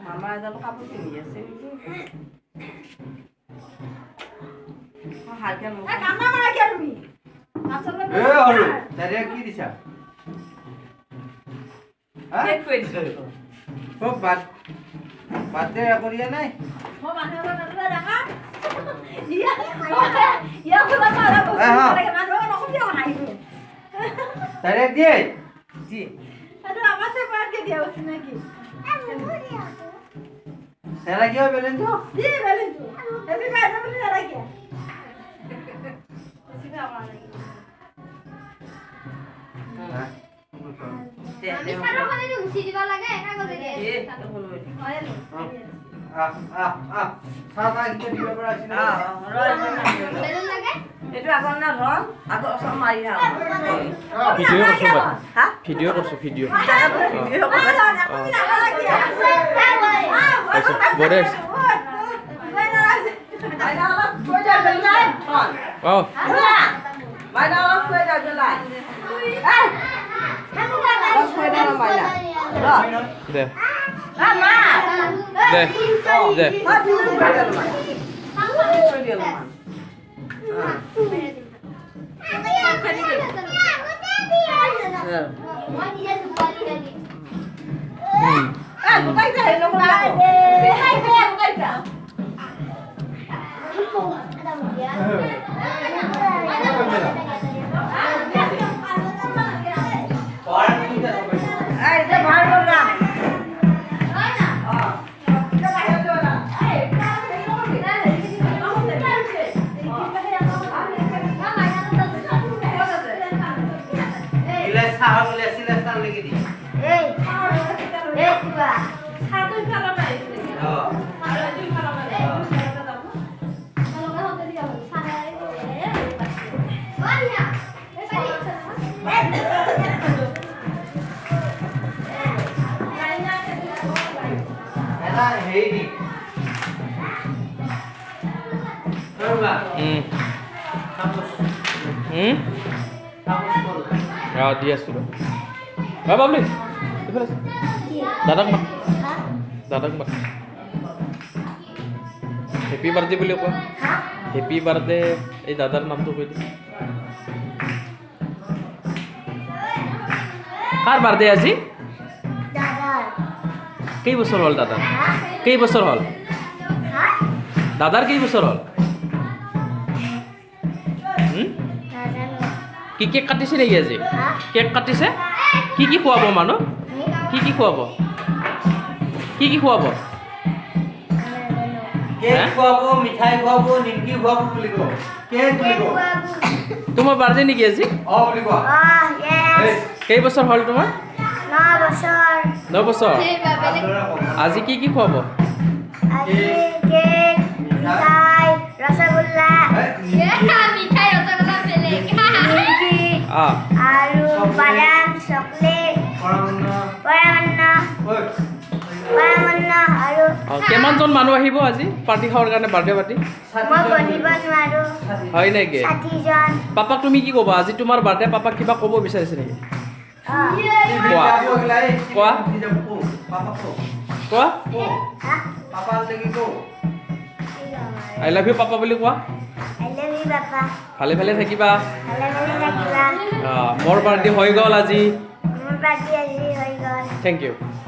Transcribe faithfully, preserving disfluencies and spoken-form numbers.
মামা এডাল কাপোৰ পিন্ধি আছে নেকি? হালকা মোক কামা মাৰা কিয় তুমি? এ হৰু দাদা কি দিছা? কেক কৰি দিছো। ও বাদ বাদে কৰিয়া নাই? মই মানুহৰ দাদা দেখা। ইয়া ইয়া খোলা মাৰা বস্তু লাগে মানুহৰ নকবি হাইবে। দাদা দিয়ে? জি। আরে আমার সে পার কে দিয়া হচ্ছে নাকি? দাদা কি বলেন তো? জি বলেন তো। হেপি বার্থডে বলে দাদা কি? সিধা আমার নাকি। হ্যাঁ। আমি সারা ওখানে উঠি দিবা লাগে না করে দিয়ে এ তাতে বলবো আহ আহ আহ সাদা ইনতে দিবা পৰা আছে না? বেলুন লাগে এইটো আগৰ না ধৰ আগৰ সব মাৰি থাক ভিডিও কৰছো বা হা ভিডিও কৰছো ভিডিও ভিডিঅ' কৰা আচ্ছা বড়ে ও বাইনা অলপ থৈ যা জলাই অলপ থৈ দে বাইনা দে আ মা দে দে হা তুই থৈ দে মা থৈ দে মা হুম আ গোটাই দে হেনো গোটাই দে হাই দে গোটাই দে এই যে ভাই বলরা হেৰি ৰবা হুম তাপস হুম তাপস বল আ দি আছো আ বাবলি ইফালে দাদাক মাত দাদাক মাত হেপি বাৰ্থডে বুলি কোৱা হেপি বাৰ্থডে এই দাদাৰ নামটো কৈ দি কাৰ বাৰ্থডে আজি কেই বছৰ হ'ল দাদাৰ কেই বছৰ হ'ল দাদাৰ কেই বছৰ হ'ল কি কেক কাটিছে নেকি আজি কেক কাটিছে কি কি খুৱাব মানুহ কি কি খুৱাব কি কি খুৱাব কেক খুৱাব মিঠাই খুৱাব নিমকি খুৱাব বুলি কও কেক বুলি কও তোমাৰ বাৰ্থডে নেকি আজি অ বুলি কোৱা কেই বছৰ হ'ল তোমাৰ নয় বছর ন বছৰ আজি কি কি খুৱাব আজি কেক মিঠাই রসগোল্লা মিঠাই রসগোল্লা পেলে নিমকি আ আৰু বাদাম চকলেট পৰামন্ন পৰামন্ন ঐ পৰামন্ন আৰু কিমানজন মানুহ আহিব আজি পাৰ্টি খাৱাৰ কাৰণে বাৰ্থডে পাৰ্টি মই গণিব নোৱাৰো হয় নেকি ষাঠি জন পাপাক তুমি কি ক'বা আজি তোমাৰ বাৰ্থডে পাপাক কিবা ক'ব বিচাৰিছে নেকি কোৱা কোৱা কোৱা পাপা লাগি কও আই লাভ ইউ পাপা বুলি কোৱা আই লাভ ইউ পাপা ভালে ভালে থাকিবা ভালে ভালে থাকিবা মোৰ বাৰ্থডে হৈ গ'ল আজি মোৰ বাৰ্থডে আজি হৈ গ'ল থেংক ইউ